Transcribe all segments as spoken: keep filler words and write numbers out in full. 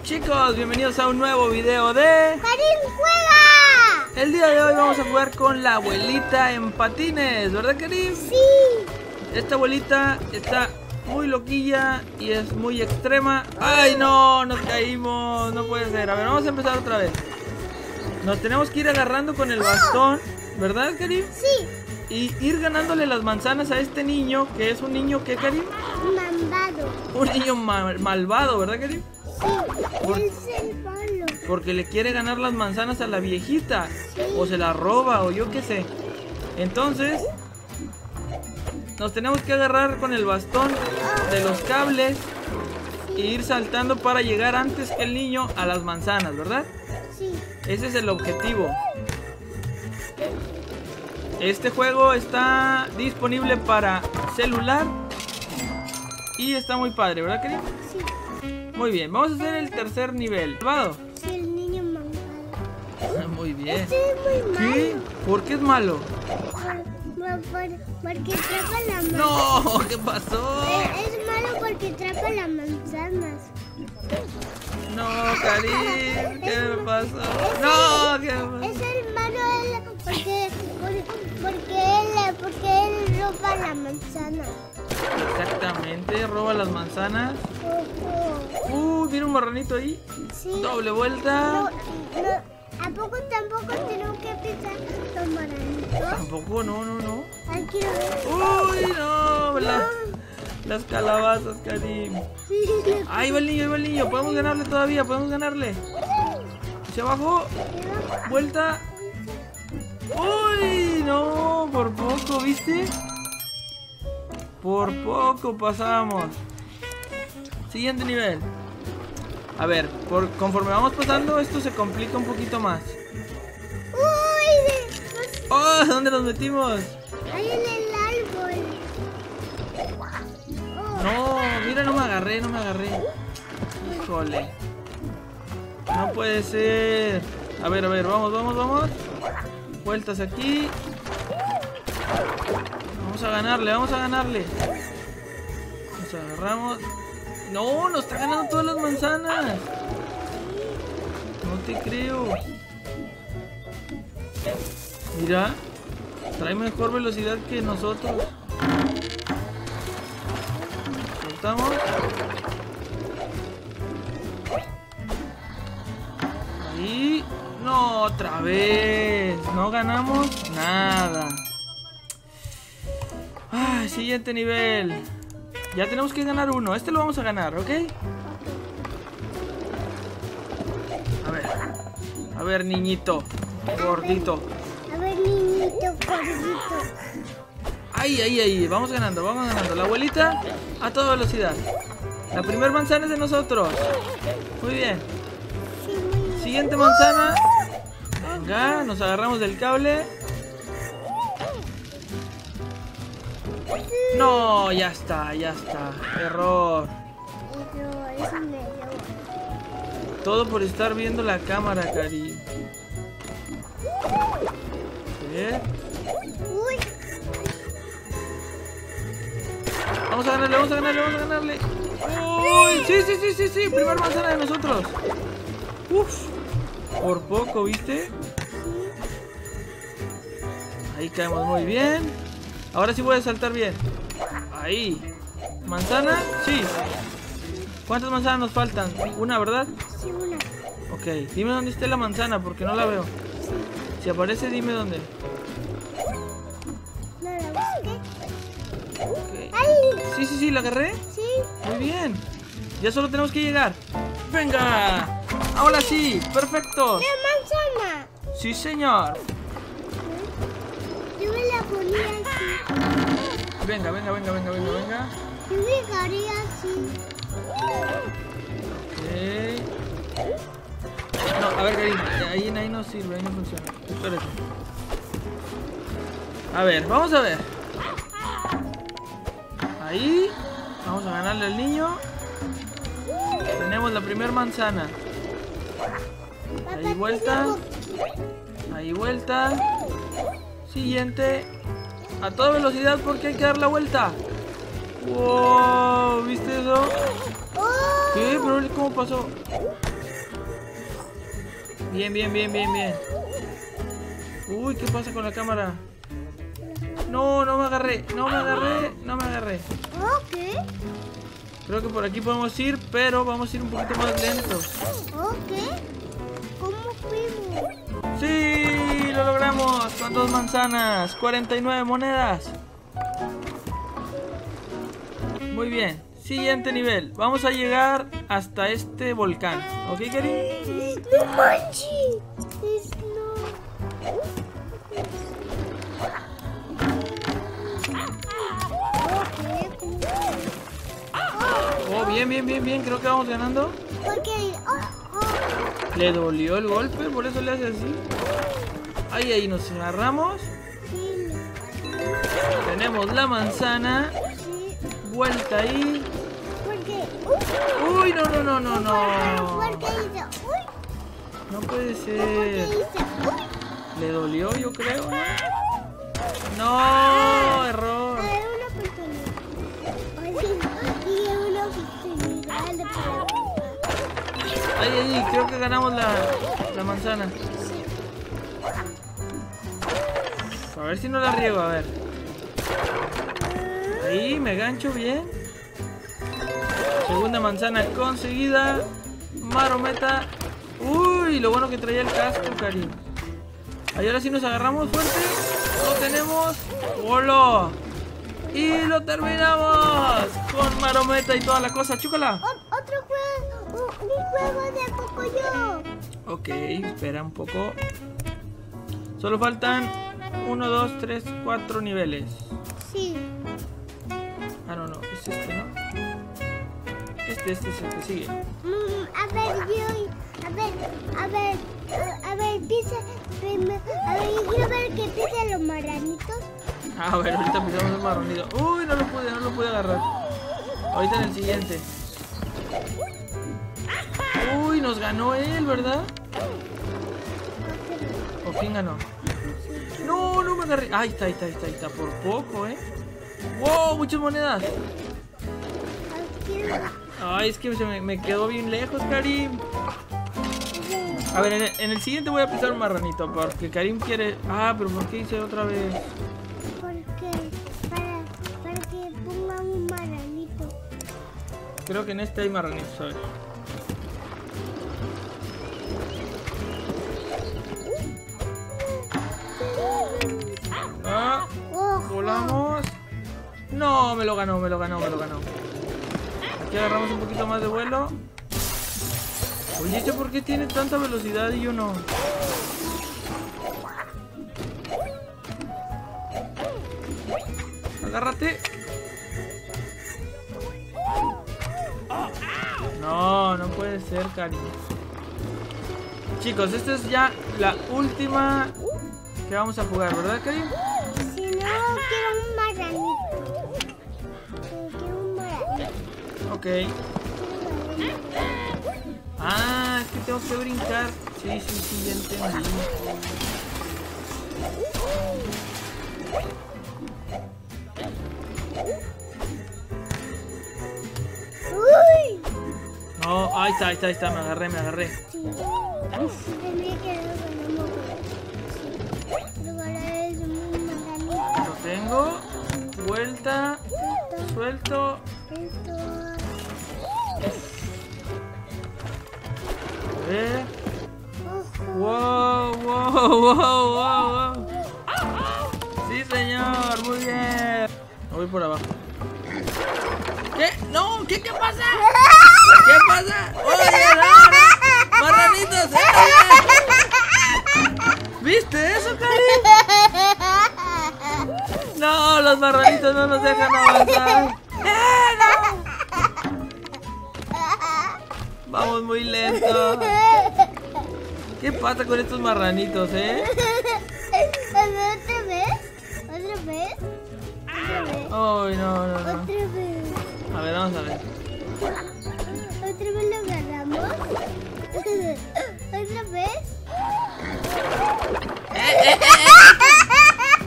Chicos, bienvenidos a un nuevo video de ¡Karim juega! El día de hoy vamos a jugar con la abuelita en patines, ¿verdad, Karim? Sí. Esta abuelita está muy loquilla y es muy extrema. ¡Ay, no! Nos caímos, no puede ser. A ver, vamos a empezar otra vez. Nos tenemos que ir agarrando con el bastón, ¿verdad, Karim? Sí. Y ir ganándole las manzanas a este niño, que es un niño, ¿qué, Karim? Malvado. Un niño mal malvado, ¿verdad, Karim? Sí, Por- es el malo. Porque le quiere ganar las manzanas a la viejita. Sí. O se las roba, o yo qué sé. Entonces, nos tenemos que agarrar con el bastón de los cables e ir saltando para llegar antes que el niño a las manzanas, ¿verdad? Sí. Ese es el objetivo. Este juego está disponible para celular y está muy padre, ¿verdad, Karim? Sí. Muy bien, vamos a hacer el tercer nivel. ¿Malvado? Sí, el niño malvado. Muy bien. Este es muy malo. ¿Qué? ¿Por qué es malo? Por- por- porque atrapa la manzana. No, ¿qué pasó? Es, es malo porque atrapa las manzanas. No, Karim, ¿qué me pasó? No, ¿qué me Es pasó? el malo él porque, por- porque él porque él roba la manzana. Exactamente, roba las manzanas. Ojo. Uh, mira un marranito ahí. Sí. Doble No, vuelta. no, ¿a poco tampoco tenemos que pisar los maranitos? Tampoco, no, no, no. Ay, quiero ver. Uy, no, la- las calabazas, Karim. Sí, le- Ahí va el niño, ahí va el niño. Podemos ganarle todavía, podemos ganarle. Se bajó. Vuelta. Uy, no, por poco, ¿viste? Por poco pasamos. Siguiente nivel. A ver, por, conforme vamos pasando, esto se complica un poquito más. Uy, de- ¡Oh! ¿Dónde nos metimos? ahí en el árbol. Oh, No, mira, no me agarré, no me agarré. Híjole. No puede ser. A ver, a ver, vamos, vamos, vamos. Vueltas aquí. Vamos a ganarle, vamos a ganarle. Nos agarramos. No, nos está ganando todas las manzanas. No te creo. Mira, trae mejor velocidad que nosotros. Soltamos. Ahí. No, otra vez. No ganamos nada. Ay, siguiente nivel. Ya tenemos que ganar uno. Este lo vamos a ganar, ¿ok? A ver. A ver, niñito. Gordito. a ver, niñito gordito. Ahí, ahí, ahí. Vamos ganando, vamos ganando. La abuelita a toda velocidad. La primera manzana es de nosotros. Muy bien. Sí, muy bien. Siguiente manzana. Venga, nos agarramos del cable. No, ya está, ya está. Error. Eso es medio. Todo por estar viendo la cámara, Karim. Bien. Uy, Vamos a ganarle, vamos a ganarle, vamos a ganarle. Uy, sí, sí, sí, sí, sí. Primer manzana de nosotros. Uf. Por poco, ¿viste? Ahí caemos muy bien. Ahora sí voy a saltar bien. Ahí. ¿Manzana? Sí. ¿Cuántas manzanas nos faltan? Una, ¿verdad? sí, una. Ok. Dime dónde está la manzana porque no la veo. Si aparece, dime dónde. No la busqué. Ok. ¡Ay! Sí, sí, sí, la agarré. Sí. Muy bien. Ya solo tenemos que llegar. ¡Venga! Ahora sí. Perfecto. ¡La manzana! Sí, señor. Yo me la ponía así. Venga, venga, venga, venga, venga, venga. Yo me agarré así. Ok. No, a ver, Karim, ahí, ahí no sirve, ahí no funciona. Espérate. A ver, vamos a ver. Ahí. Vamos a ganarle al niño. Tenemos la primera manzana. Ahí vuelta. Ahí vuelta. Siguiente. A toda velocidad porque hay que dar la vuelta. Wow, ¿viste eso? ¡Oh! ¿Qué? ¿Pero cómo pasó? Bien, bien, bien, bien, bien. Uy, ¿qué pasa con la cámara? No, no me agarré, no me agarré, no me agarré. Ok. Creo que por aquí podemos ir, pero vamos a ir un poquito más lentos. Ok. ¿Cómo fuimos? ¡Sí! ¡Lo logramos! Con dos manzanas, cuarenta y nueve monedas. Muy bien. Siguiente nivel. Vamos a llegar hasta este volcán. ¿Ok, Karim? ¡No manches! Es no. Oh, bien, bien, bien, bien. Creo que vamos ganando. Porque... Oh, oh. Le dolió el golpe, por eso le hace así. Ahí, ahí nos agarramos. Sí. Tenemos la manzana. Sí. Vuelta ahí. Porque... Uy, no, no, no, no, no. Porque hizo... Uy. No puede Porque ser. hizo... Uy. Le dolió, yo creo, ¿no? No, error. A ver, una persona. Oye, y una oportunidad de para... Ahí, ahí, creo que ganamos la, la manzana. A ver si no la riego, a ver. Ahí, me gancho bien. Segunda manzana conseguida. Marometa. Uy, lo bueno que traía el casco, Karim. Ahí ahora sí nos agarramos fuerte. Lo tenemos. ¡Hola! Y lo terminamos con Marometa y toda la cosa. ¡Chúcala! O- otro juego, un, un juego de Pocoyo. Ok, espera un poco. Solo faltan uno, dos, tres, cuatro niveles. Sí. Ah, no, no, es este, ¿no? Este, este es el que sigue. Mm, a ver, yo, a ver, a ver, a, a ver, pisa, prim- a ver, yo quiero ver que pisen los marranitos. Ah, bueno, ahorita pisamos el marronito. Uy, no lo pude, no lo pude agarrar. Ahorita en el siguiente. Uy, nos ganó él, ¿verdad? ¿O quién ganó? No, no me agarré. Ahí está, ahí está, ahí está, ahí está. Por poco, ¿eh? ¡Wow! Muchas monedas. Ah, quiero- Ay, es que se me, me quedó bien lejos, Karim. A ver, en el, en el siguiente voy a pisar un marranito porque Karim quiere... Ah, pero ¿por qué hice otra vez? Porque, para, para que pongan un marranito. Creo que en este hay marranitos, a ver. Ah, Ojo. volamos. No, me lo ganó, me lo ganó, me lo ganó. Aquí agarramos un poquito más de vuelo. Oye, ¿este por qué tiene tanta velocidad y yo no? Agárrate. No, no puede ser, cariño. Chicos, esta es ya la última que vamos a jugar, ¿verdad, Karim? Si no, quiero un marranito. Quiero un marranito. Ok. Ah, es que tengo que brincar. Sí, sí, sí, ya entendí. ¡Uy! No, ahí está, ahí está, ahí está, me agarré, me agarré. Sí. Tenía que lo ganamos. Sí. Luego ahora es un marranito. Lo tengo. Vuelta. Esto, Suelto. esto. A ver. Ojo. Wow, wow, wow, wow, wow. Sí, señor, muy bien. Me voy por abajo. ¿Qué? No, ¿qué, qué pasa? ¿Qué pasa? Oye, no, no. Marranitos, ¿eh? ¿Viste eso, Karim? No, los marranitos no nos dejan avanzar. ¡Eh, no! Vamos muy lento. ¿Qué pasa con estos marranitos, eh? ¿Otra vez? ¿Otra vez? ¿Otra vez? Ay, no, no, no. ¿Otra vez? A ver, vamos a ver. ¿Otra vez lo agarramos? ¿Otra vez?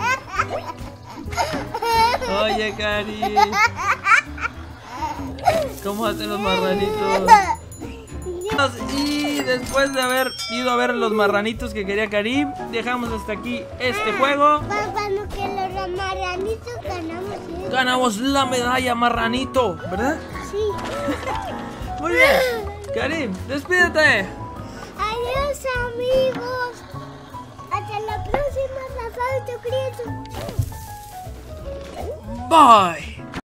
Oye, Cari. ¿Cómo hacen los marranitos? Y después de haber ido a ver los marranitos que quería Karim, dejamos hasta aquí este juego. Cuando que los marranitos ganamos, ¿eh? Ganamos la medalla marranito, ¿verdad? Sí. Muy bien. Karim, despídete. Adiós, amigos. Hasta la próxima, papá y tu criatura. Bye.